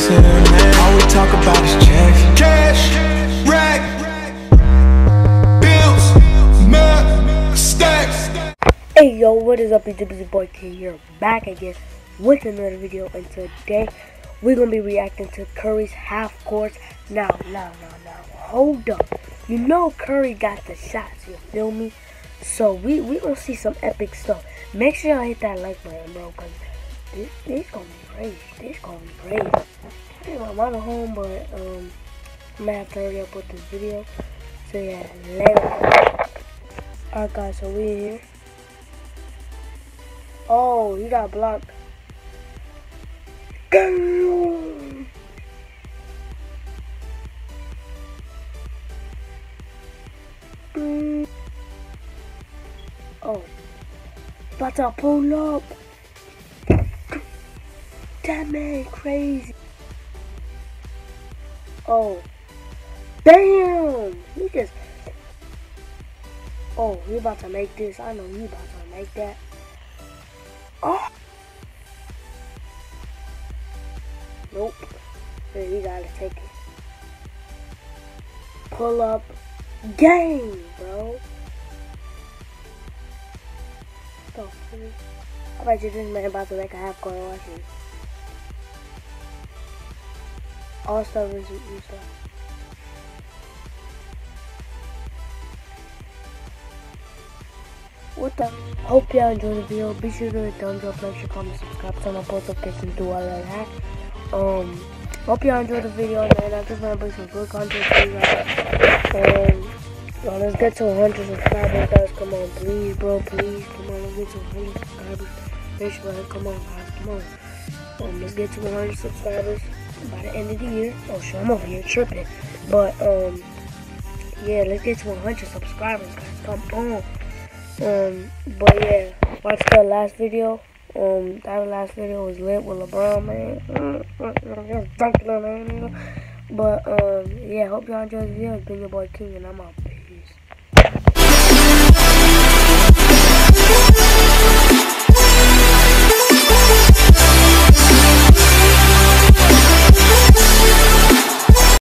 to the man. All we talk about is checks. Cash, rack, bills, milk, stacks. Hey yo, what is up? It's your boy King here, back again with another video, and today we're gonna be reacting to Curry's half course. Now, hold up. You know Curry got the shots, you feel me? So we gonna see some epic stuff. Make sure y'all hit that like button, bro, cause this gonna be crazy. This gonna be crazy. I'm at home, but I'm gonna have to hurry up with this video. So yeah, later. Alright guys, so we in here. Oh, he got blocked. Damn. Oh, about to pull up. That man crazy. Oh, damn. He just. Oh, he about to make this. I know he about to make that. Oh. Nope. Hey, we gotta take it. Pull up game, bro. Oh, I bet you this man about to make a half court watch it. All stuff is new stuff. What the? Hope y'all enjoyed the video. Be sure to hit thumbs up, like, share, comment, subscribe, turn on post notifications, do all that hack. Hope y'all enjoyed the video, man. I just want to bring some good content to you guys. Let's get to 100 subscribers, guys. Come on, please, bro, please. Come on, let's get to 100 subscribers. Make sure, come on, guys, come on. Let's get to 100 subscribers by the end of the year. Oh, sure, I'm over here tripping. But, yeah, let's get to 100 subscribers, guys. Come on. But yeah, watch the last video. That last video was lit with LeBron, man. But yeah, hope y'all enjoyed the video. It's been your boy King, and I'm out.